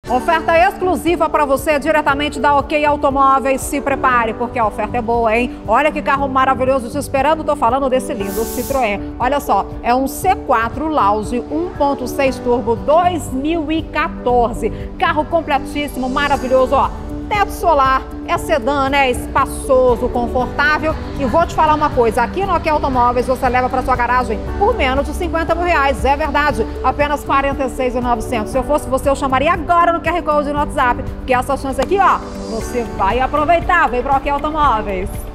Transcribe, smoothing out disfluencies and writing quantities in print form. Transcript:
Oferta exclusiva para você diretamente da OK Automóveis. Se prepare, porque a oferta é boa, hein? Olha que carro maravilhoso te esperando. Tô falando desse lindo Citroën. Olha só, é um C4 Lounge 1.6 Turbo 2014. Carro completíssimo, maravilhoso, ó. Teto solar, é sedã, né? Espaçoso, confortável. E vou te falar uma coisa, aqui no OK Automóveis você leva para sua garagem por menos de R$50 mil. É verdade, apenas R$46.900. Se eu fosse você, eu chamaria agora no QR Code no WhatsApp, porque essa chance aqui, ó, você vai aproveitar. Vem para OK Automóveis.